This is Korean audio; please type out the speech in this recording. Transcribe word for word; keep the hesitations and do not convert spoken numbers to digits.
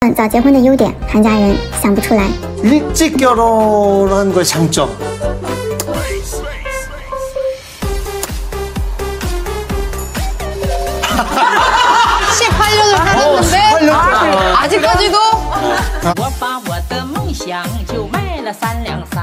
早结婚的优点，韩家人想不出来。 일찍 결혼한 거의 장점. 십팔 년을 살았는데 십팔 년 아직까지도 我把我的梦想就卖了三两。